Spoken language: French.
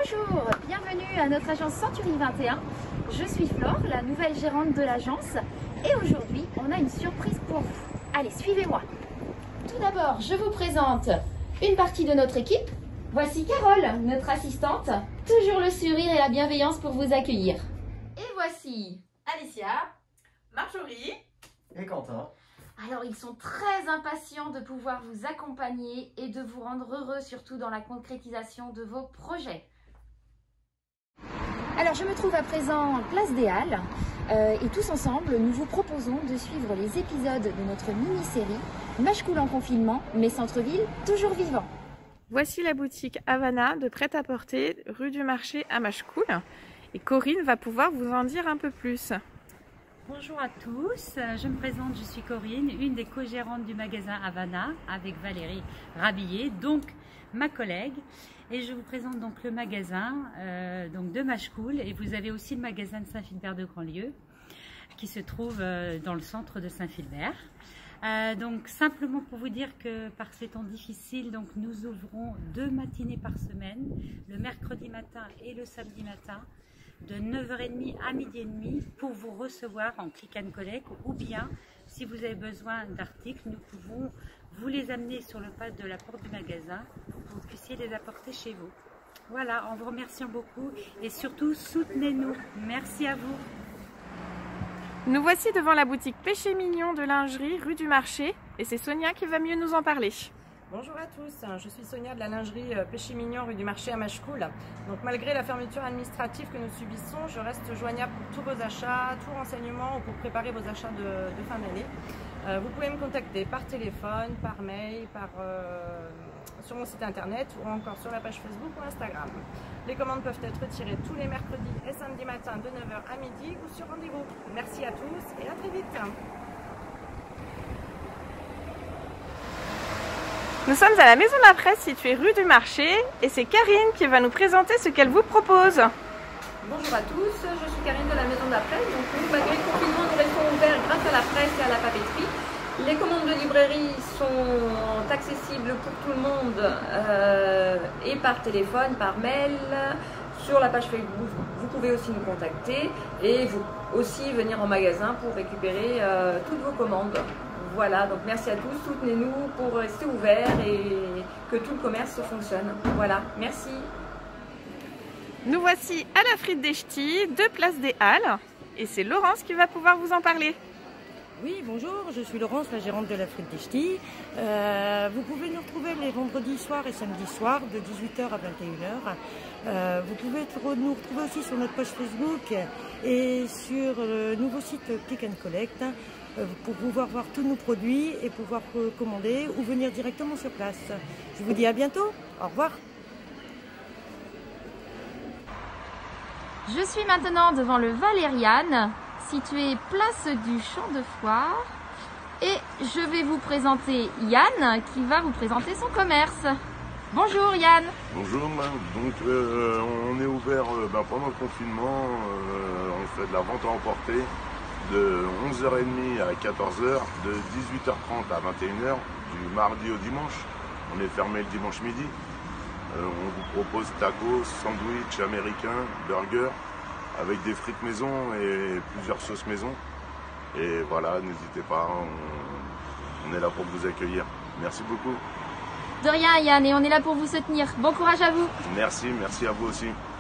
Bonjour, bienvenue à notre agence Century 21. Je suis Flore, la nouvelle gérante de l'agence et aujourd'hui on a une surprise pour vous. Allez, suivez-moi. Tout d'abord, je vous présente une partie de notre équipe. Voici Carole, notre assistante, toujours le sourire et la bienveillance pour vous accueillir. Et voici Alicia, Marjorie Et Quentin. Alors, ils sont très impatients de pouvoir vous accompagner et de vous rendre heureux, surtout dans la concrétisation de vos projets. Alors, je me trouve à présent place des Halles et tous ensemble, nous vous proposons de suivre les épisodes de notre mini-série Machecoul en confinement, mais centre-ville toujours vivant. Voici la boutique Havana de prêt-à-porter rue du Marché à Machecoul. Et Corinne va pouvoir vous en dire un peu plus. Bonjour à tous, je me présente, je suis Corinne, une des co-gérantes du magasin Havana avec Valérie Rabillet, donc ma collègue. Et je vous présente donc le magasin donc de Machecoul et vous avez aussi le magasin de Saint-Philbert de Grandlieu qui se trouve dans le centre de Saint-Philbert. Donc simplement pour vous dire que par ces temps difficiles, donc nous ouvrons 2 matinées par semaine, le mercredi matin et le samedi matin, de 9h30 à 12h30 pour vous recevoir en click and collect ou bien si vous avez besoin d'articles, nous pouvons vous les amener sur le pas de la porte du magasin pour que vous puissiez les apporter chez vous. Voilà, en vous remerciant beaucoup et surtout soutenez-nous. Merci à vous. Nous voici devant la boutique Péché Mignon de lingerie rue du Marché et c'est Sonia qui va mieux nous en parler. Bonjour à tous, je suis Sonia de la lingerie Péché Mignon rue du Marché à Machecoul. Donc malgré la fermeture administrative que nous subissons, je reste joignable pour tous vos achats, tout renseignement ou pour préparer vos achats de fin d'année. Vous pouvez me contacter par téléphone, par mail, sur mon site internet ou encore sur la page Facebook ou Instagram. Les commandes peuvent être retirées tous les mercredis et samedis matin de 9h à midi ou sur rendez-vous. Merci à tous et à très vite. Nous sommes à la maison de la presse située rue du Marché et c'est Karine qui va nous présenter ce qu'elle vous propose. Bonjour à tous, je suis Karine de la maison de la presse. Donc nous, malgré le confinement, nous restons ouverts grâce à la presse et à la papeterie. Les commandes de librairie sont accessibles pour tout le monde et par téléphone, par mail, sur la page Facebook. Vous pouvez aussi nous contacter et vous aussi venir en magasin pour récupérer toutes vos commandes. Voilà, donc merci à tous, soutenez-nous pour rester ouverts et que tout le commerce fonctionne. Voilà, merci. Nous voici à la frite des Ch'tis, de place des Halles et c'est Laurence qui va pouvoir vous en parler. Oui, bonjour, je suis Laurence, la gérante de la frite des Ch'tis. Vous pouvez nous retrouver les vendredis soirs et samedis soirs de 18h à 21h. Vous pouvez nous retrouver aussi sur notre page Facebook et sur le nouveau site Click and Collect pour pouvoir voir tous nos produits et pouvoir commander ou venir directement sur place. Je vous dis à bientôt, au revoir. Je suis maintenant devant le Valériane, situé place du Champ de Foire. Et je vais vous présenter Yann qui va vous présenter son commerce. Bonjour Yann. Bonjour, donc on est ouvert pendant le confinement, on fait de la vente à emporter de 11h30 à 14h, de 18h30 à 21h, du mardi au dimanche. On est fermé le dimanche midi. On vous propose tacos, sandwich américains, burgers, avec des frites maison et plusieurs sauces maison. Et voilà, n'hésitez pas, on est là pour vous accueillir. Merci beaucoup. De rien Yann, et on est là pour vous soutenir. Bon courage à vous. Merci à vous aussi.